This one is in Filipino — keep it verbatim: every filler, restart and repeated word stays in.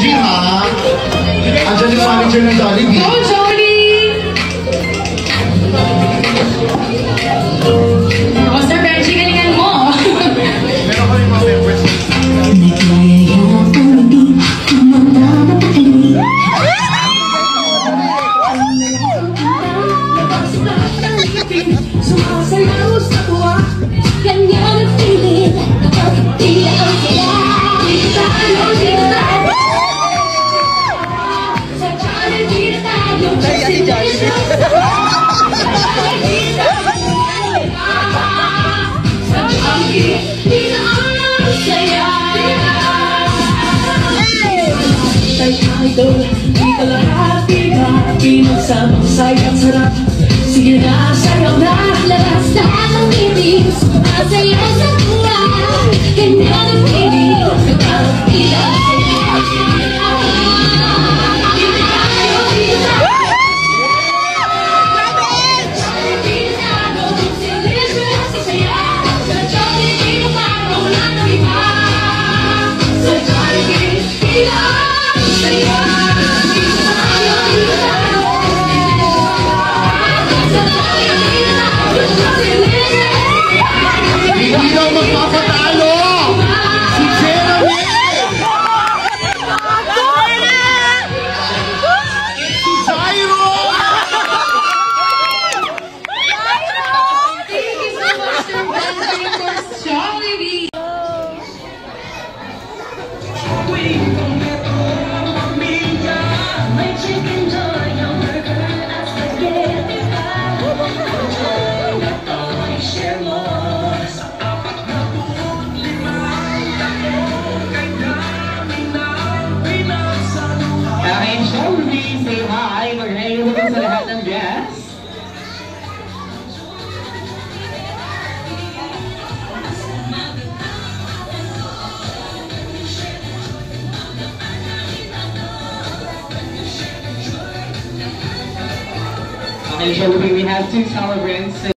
Benji, ha? Andiyan yung manager ng Jollibee. Go, Jollibee! Oh, Sir Benji, galingan mo. Meron ko rin mga members. Sumasayaw sa tuwa, ganyan ang pilit. Kapag di ang sila, dito tayo, dito tayo. Sa Jollibee na tayo, destination. Sa Jollibee dito ang saya. Tayo, dito lahat, happy, magsamang sayang sarap. Sige na, sayaw na, labas na ang ibig. Sumasayaw sa tuwa, ganyan ang piling. Kapag ilang saya, dito tayo, dito tayo. Dito tayo, delicious sa saya. Sa Jollibee na parang wala nang iba. Sa Jollibee, dito ang saya. Dito tayo, dito tayo. Hindi daw magpapatalo! Si Jeremy! Si Jairo! Thank you so much, Sir Benji, for Jollibee. My chicken joy, your burger, at spaghetti pie. I share more. Okay, Jollibee, say hi. Mag-hi naman sa lahat ng guests. Okay, Jollibee, we have two celebrants.